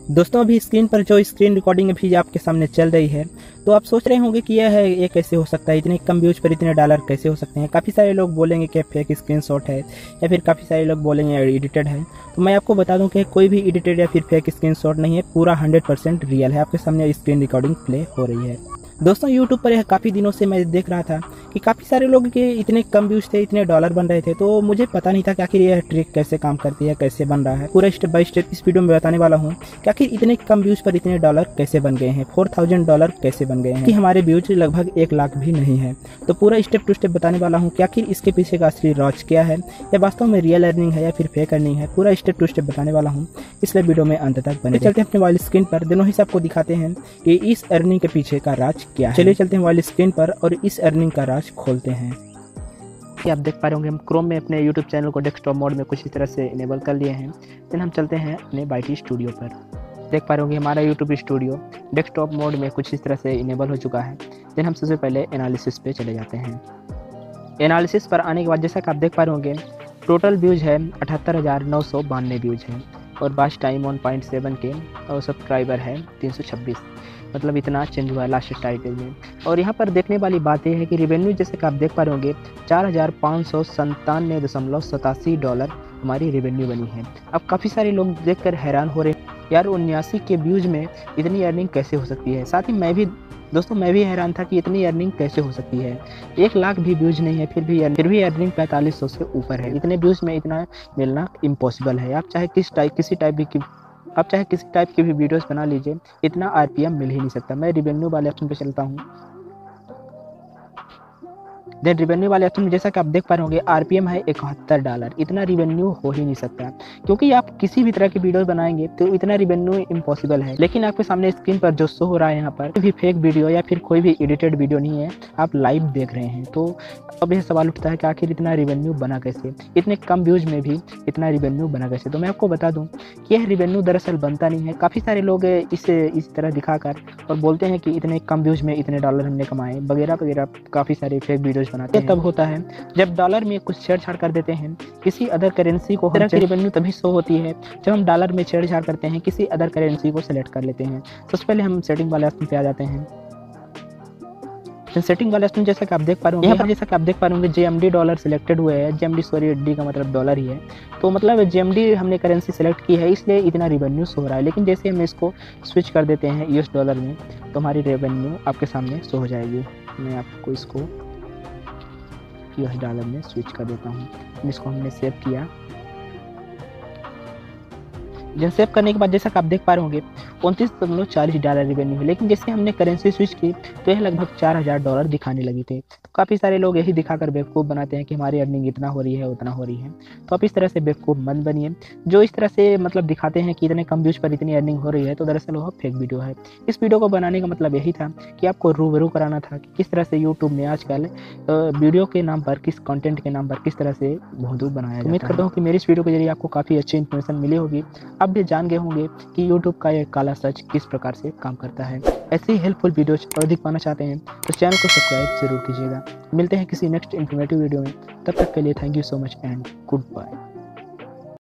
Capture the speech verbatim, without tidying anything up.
दोस्तों अभी स्क्रीन पर जो स्क्रीन रिकॉर्डिंग अभी आपके सामने चल रही है, तो आप सोच रहे होंगे कि यह है ये कैसे हो सकता है, इतने कम व्यूज पर इतने डॉलर कैसे हो सकते हैं। काफ़ी सारे लोग बोलेंगे कि फेक स्क्रीनशॉट है या फिर काफ़ी सारे लोग बोलेंगे एडिटेड है। तो मैं आपको बता दूं कि कोई भी एडिटेड या फिर फेक स्क्रीनशॉट नहीं है, पूरा हंड्रेड परसेंट रियल है। आपके सामने स्क्रीन रिकॉर्डिंग प्ले हो रही है। दोस्तों यूट्यूब पर यह काफ़ी दिनों से मैं देख रहा था कि काफ़ी सारे लोग के इतने कम व्यूज थे, इतने डॉलर बन रहे थे, तो मुझे पता नहीं था कि आखिर यह ट्रिक कैसे काम करती है, कैसे बन रहा है। पूरा स्टेप बाय स्टेप इस वीडियो में बताने वाला हूँ कि आखिर इतने कम व्यूज पर इतने डॉलर कैसे बन गए हैं, फोर थाउजेंड डॉलर कैसे बन गए हैं, कि हमारे व्यूज लगभग एक लाख भी नहीं है। तो पूरा स्टेप टू स्टेप बताने वाला हूँ कि आखिर इसके पीछे का असली राज क्या है, या वास्तव में रियल अर्निंग है या फिर फेक अर्निंग है। पूरा स्टेप टू स्टेप बताने वाला हूँ, इसलिए वीडियो में अंत तक बने। चलते हैं अपने मोबाइल स्क्रीन पर, दोनों ही से आपको दिखाते हैं कि इस अर्निंग के पीछे का राज क्या है। चलिए चलते हैं मोबाइल स्क्रीन पर और इस अर्निंग का राज खोलते हैं। कि आप देख पा रहे होंगे हम क्रोम में अपने यूट्यूब चैनल को डेस्कटॉप मोड में कुछ इस तरह से इनेबल कर लिए हैं। देन हम चलते हैं अपने बाइटी स्टूडियो पर। देख पा रहे होंगे हमारा यूट्यूब स्टूडियो डेस्कटॉप मोड में कुछ इस तरह से इनेबल हो चुका है। देन हम सबसे पहले एनालिसिस पे चले जाते हैं। एनालिसिस पर आने के बाद जैसा कि आप देख पा रहे होंगे टोटल व्यूज है अठहत्तर हज़ार नौ सौ बानवे व्यूज हैं और watch time one point seven K और सब्सक्राइबर है तीन सौ छब्बीस। मतलब इतना चेंज हुआ है लास्ट टाइटल में। और यहाँ पर देखने वाली बात यह है कि रेवेन्यू जैसे कि आप देख पा रहे होंगे चार हज़ार पाँच सौ संतानवे दशमलव सतासी डॉलर हमारी रेवेन्यू बनी है। अब काफ़ी सारे लोग देखकर हैरान हो रहे हैं, यार उन्यासी के व्यूज़ में इतनी अर्निंग कैसे हो सकती है। साथ ही मैं भी दोस्तों मैं भी हैरान था कि इतनी अर्निंग कैसे हो सकती है। एक लाख भी व्यूज नहीं है, फिर भी फिर भी अर्निंग पैंतालीस सौ से ऊपर है। इतने व्यूज में इतना मिलना इम्पॉसिबल है। आप चाहे किस टाइप किसी टाइप की आप चाहे किसी टाइप की भी वीडियोस बना लीजिए, इतना आरपीएम मिल ही नहीं सकता। मैं रिवेन्यू वाले ऑप्शन पे चलता हूँ। देन रिवेन्यू वाले ऑप्शन में जैसा कि आप देख पा रहे होंगे आरपीएम है इकहत्तर डॉलर। इतना रिवेन्यू हो ही नहीं सकता, क्योंकि आप किसी भी तरह की वीडियो बनाएंगे तो इतना रिवेन्यू इम्पॉसिबल है। लेकिन आपके सामने स्क्रीन पर जो शो हो रहा है यहाँ पर भी फेक वीडियो या फिर कोई भी एडिटेड वीडियो नहीं है, आप लाइव देख रहे हैं। तो अब यह सवाल उठता है कि आखिर इतना रिवेन्यू बना कैसे, इतने कम व्यूज में भी इतना रिवेन्यू बना कैसे। तो मैं आपको बता दूं कि यह रिवेन्यू दरअसल बनता नहीं है। काफ़ी सारे लोग इसे इस तरह दिखाकर और बोलते हैं कि इतने कम व्यूज में इतने डॉलर हमने कमाए वगैरह वगैरह, काफ़ी सारे फेक वीडियोज बनाते हैं। तब होता है जब डॉलर में कुछ छेड़छाड़ कर देते हैं किसी अदर करेंसी को। तरह की रिवेन्यू तभी शो होती है जब हम डॉलर में छेड़छाड़ करते हैं, किसी अदर करेंसी को सेलेक्ट कर लेते हैं। सबसे पहले हम सेटिंग वाले ऑप्शन पे आ जाते हैं। सेटिंग वाले ऑप्शन जैसा कि आप देख पा रहे होंगे यहाँ पर जैसा कि आप देख पा रहे होंगे जेएमडी डॉलर सिलेक्टेड हुए हैं। जेएमडी सॉरी डी का मतलब डॉलर ही है, तो मतलब जेएमडी हमने करेंसी सेलेक्ट की है, इसलिए इतना रिवेन्यू शो हो रहा है। लेकिन जैसे हम इसको स्विच कर देते हैं यूएस डॉलर में तो हमारी रेवेन्यू आपके सामने शो हो जाएगी। मैं आपको इसको यूएस डॉलर में स्विच कर देता हूँ। इसको हमने सेव किया। जब सेव करने के बाद जैसा कि आप देख पा रहे होंगे उनतीस दशमलव चालीस डॉलर रिवेन्यू है। लेकिन जैसे हमने करेंसी स्विच की तो यह लगभग चार हज़ार डॉलर दिखाने लगी थी। तो काफ़ी सारे लोग यही दिखाकर बेवकूफ़ बनाते हैं कि हमारी अर्निंग इतना हो रही है उतना हो रही है। तो आप इस तरह से बेवकूफ़ मत बनिए। जो इस तरह से मतलब दिखाते हैं कि इतने कम व्यूज पर इतनी अर्निंग हो रही है, तो दरअसल वह फेक वीडियो है। इस वीडियो को बनाने का मतलब यही था कि आपको रूबरू कराना था कि किस तरह से यूट्यूब में आजकल वीडियो के नाम पर, किस कंटेंट के नाम पर किस तरह से बहुत बनाया। उम्मीद करता हूँ कि मेरी इस वीडियो के जरिए आपको काफ़ी अच्छी इन्फॉर्मेशन मिली होगी। आप भी जान गए होंगे कि यूट्यूब का यह काला सच किस प्रकार से काम करता है। ऐसे ही हेल्पफुल वीडियोज और अधिक पाना चाहते हैं तो चैनल को सब्सक्राइब जरूर कीजिएगा। मिलते हैं किसी नेक्स्ट इन्फॉर्मेटिव वीडियो में, तब तक के लिए thank you so much and good bye.